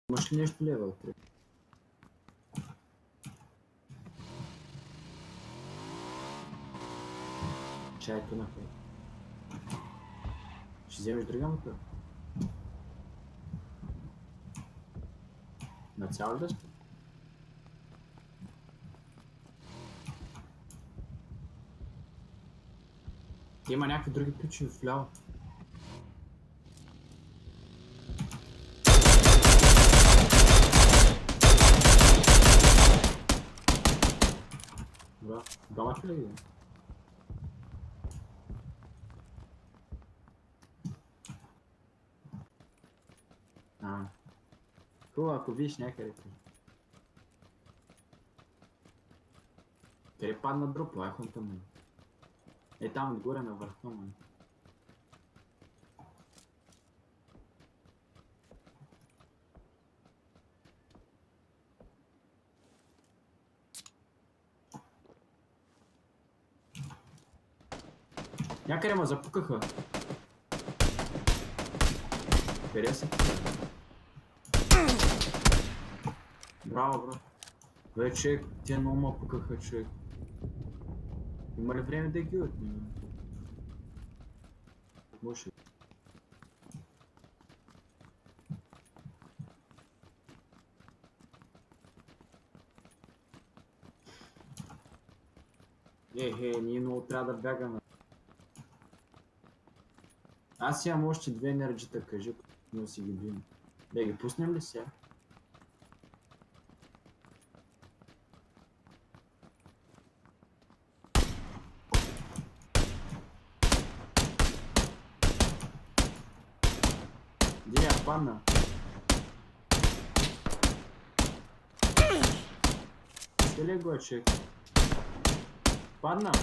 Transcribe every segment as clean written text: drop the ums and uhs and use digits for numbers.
Имаш ли нещо левел 3? Чайто на хай. Ще вземеш друга мотор? На цял ли да сте? Има някакви други ключи вляво. Добре, домът ли ги? Хубаво, ако видиш някъде. Къде падна дропа, айхонта му. Е там отгоре на върха му. Някъде ме запукаха. Къде си? Браво, бро. Вече те много ме пукаха, човек. Има ли време да ги отнем? Може. Ние много трябва да бягаме. Аз имам още 2 енерджита, кажи, но си ги бием. Да ги пуснем ли сега? Где я падна? Телегочек. Падна?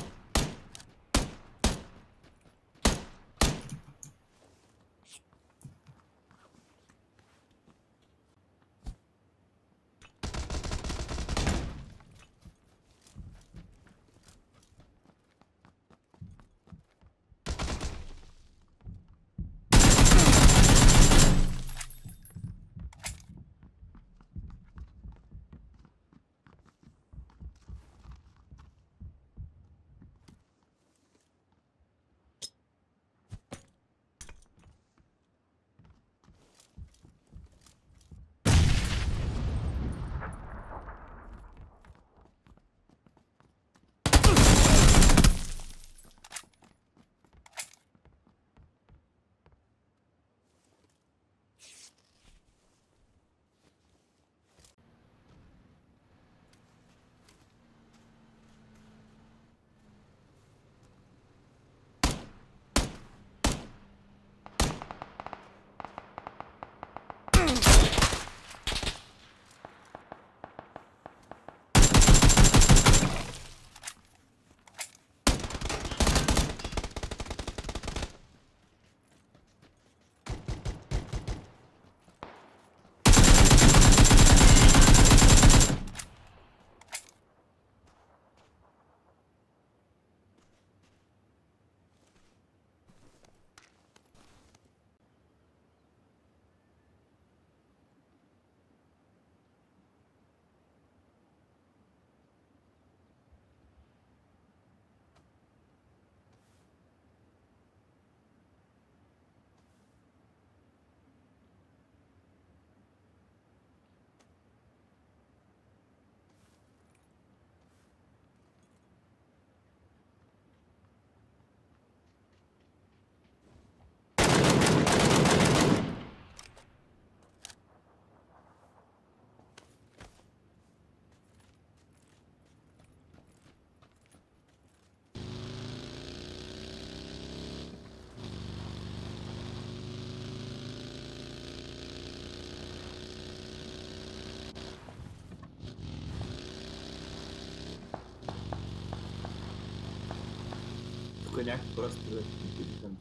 Коняк просто да питам.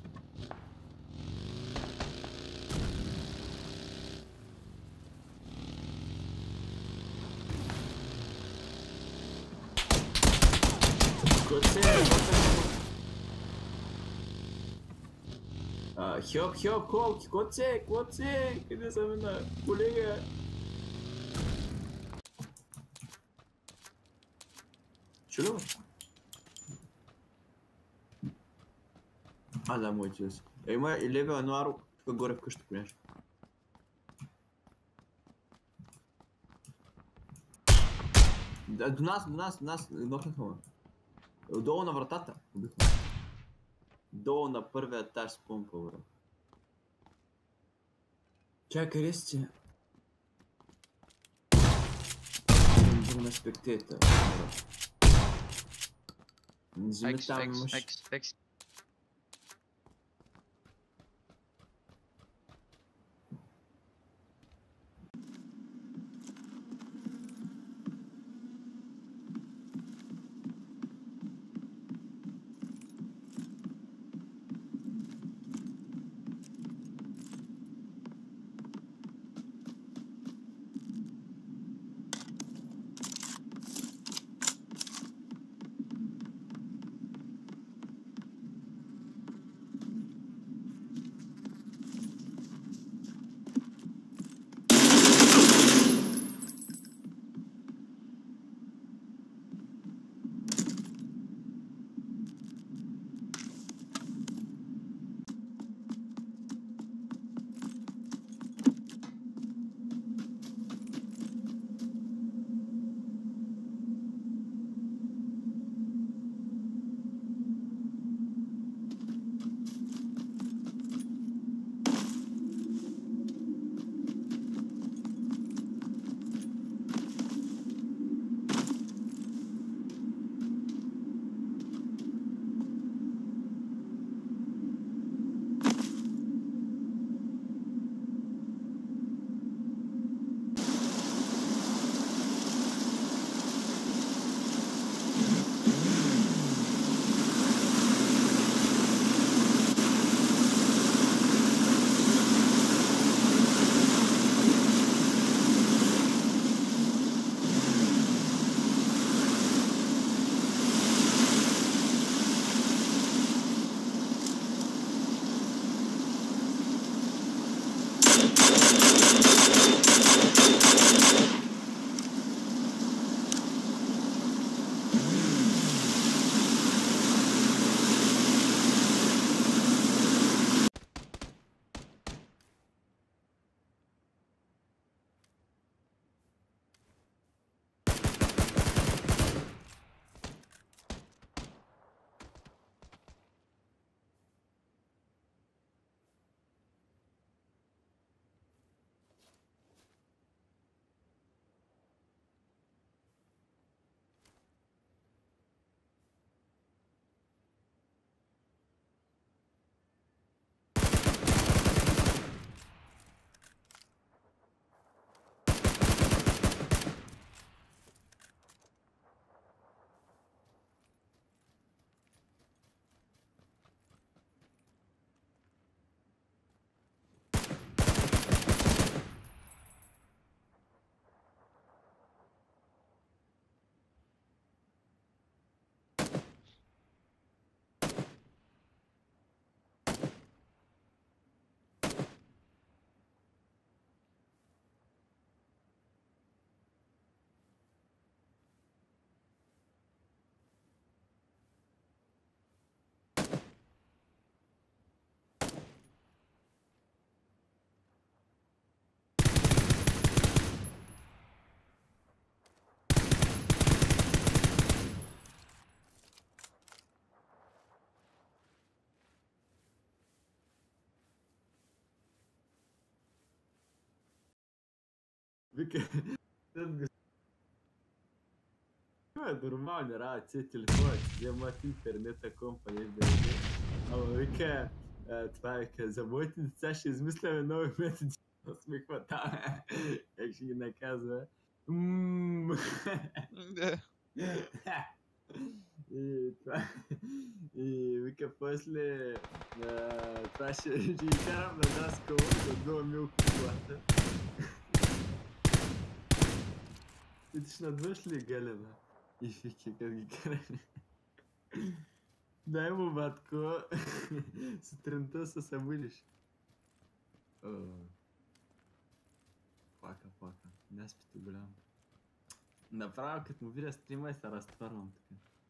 Хьоп, коце, къде са мина? Колега! Лева? Да, му отиваш. Има и левел едно аро, тук горе в къща, понеже. До нас, нокнаха ме. Долу на вратата, убихме. Долу на първия етаж с помпа, бро. Чакай, къде си? На спектатор. Вземи там имаш... Вика, това е нормални работи, телефонът си вземат интернета, компания да иде. Ама вика, това вика, за моите деца ще измисляме нови методи. Усмихва там, как ще ги наказва. И това... И вика, после... Това ще ги карам на нас коло, да дува милко колата. И ти ще надвъж ли Галена? И вики, как ги караш. Дай му, батко. Сутринта се събудиш. Плака. Не спите голям. Направо, като му видя стрима и се разтварвам така.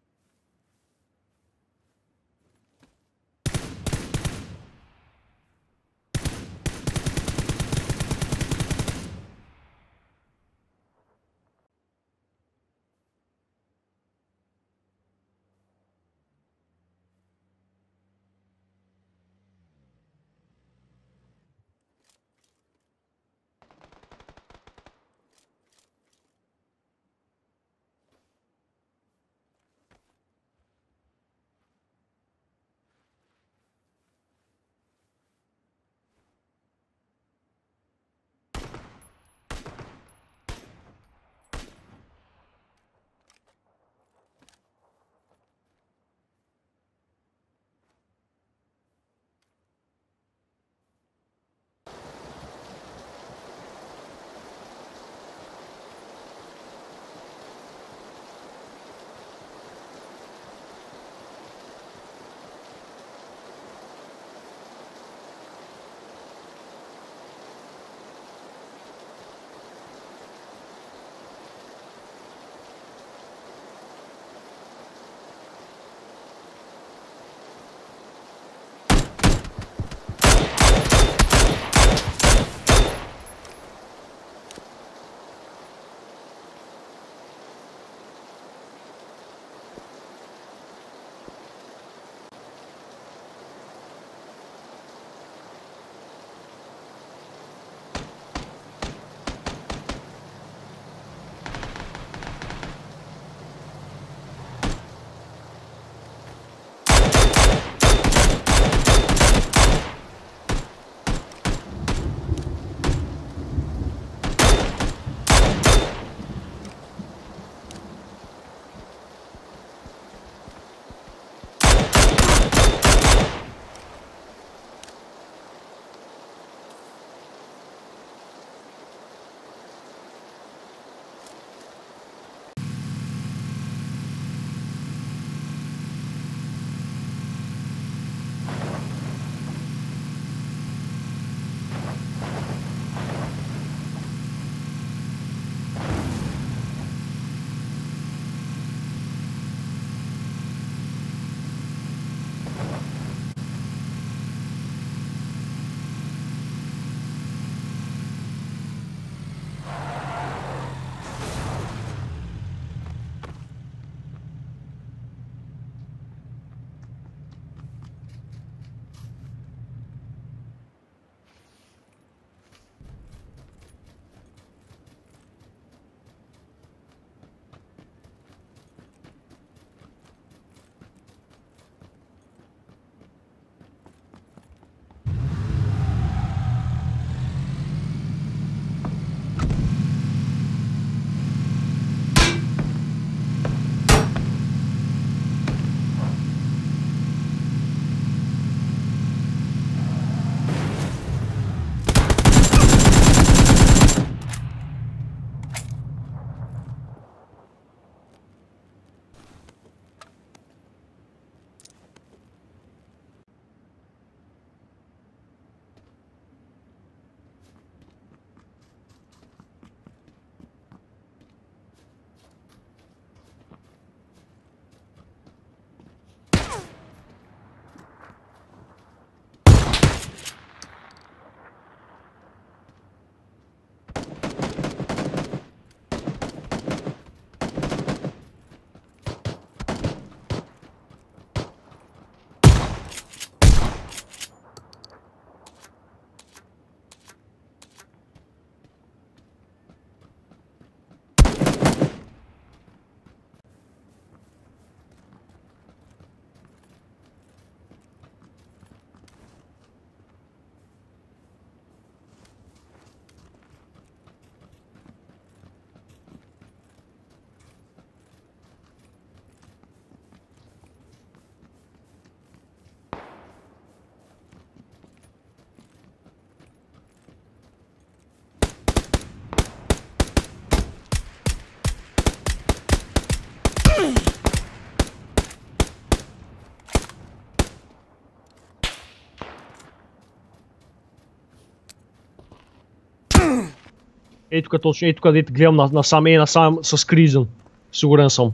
Ей тук точно, ей тук да гледам насам с кризен. Сигурен съм.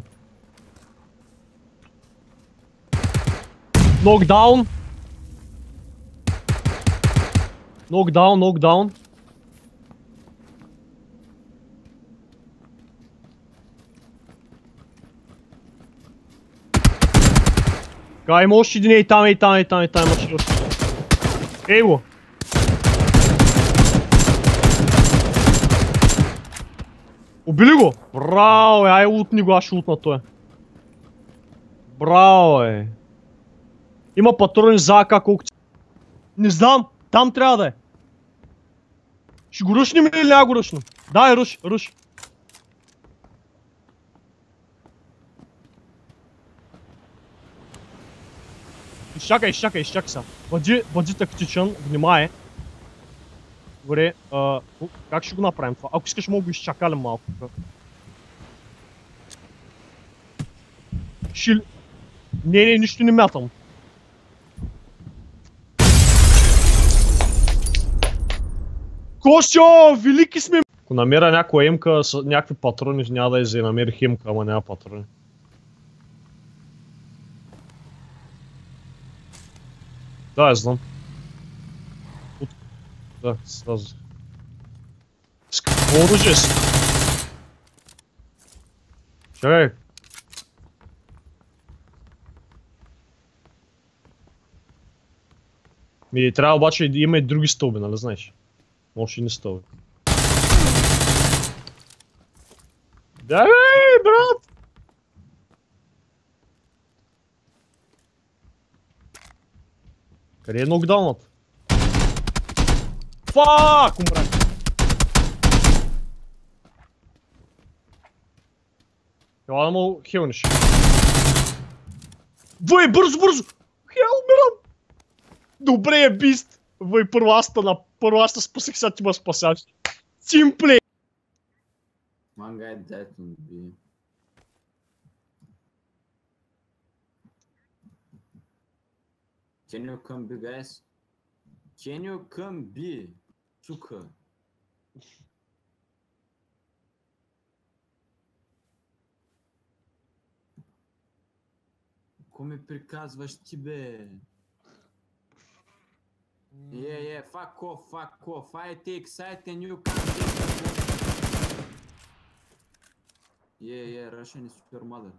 Нокдаун. Нокдаун. Има още един, ей там, имаше още един. Ей го! Убили го! Браво, ай лутни го, аз ще лутна той. Браво, Има патрони за АК, колко... Не знам, там трябва да е. Ще го рушнем или няма го рушнем? Дай, руш. Изчакай сега. Бъди тактичен, внимай. Добре, как ще го направим това? Ако искаш, мога го изчакалим малко. Не, нищо не мятам. Косьо, велики сме! Ако намеря някоя емка с някакви патрони, няма да изя, намерих емка, ама няма патрони. Да, я знам. Да, сразу. С какво оръжие си? Чакай. Трябва обаче да има и други стълби, нали знаеш? Може и не стълби. Да бе, брат! Къде е нокдаунът? Фак, умрах! Ела да му хелниш. Въй, бързо! Хел, умирам! Добре е, бист! Въй, първо аз спасих, сега ти ме спасяваш. Симплей! One guy dead on B. Can you come B, guys? Can you come B? Сука. Ко ми приказваш ти, бе? Fuck off. I take side and you come here. Russian is super mother.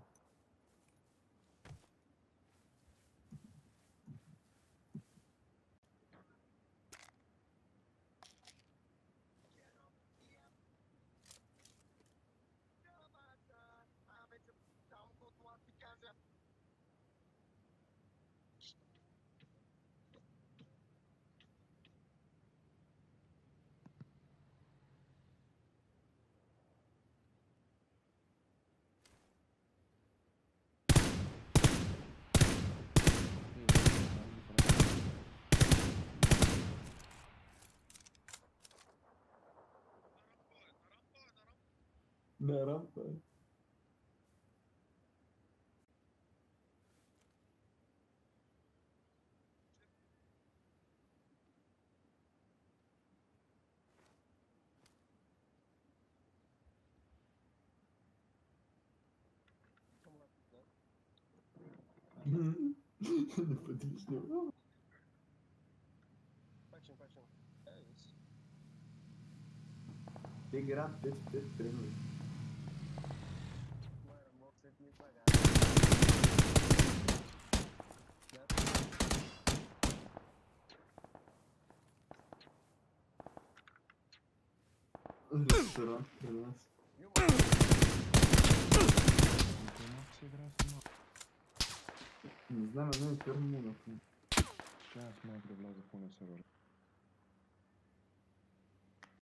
На рампа. Неподлично. Игра 5-5 примерно. Ресторан при нас. Не знам, но е фермо на фон. Аз мога да вляза по на сервер.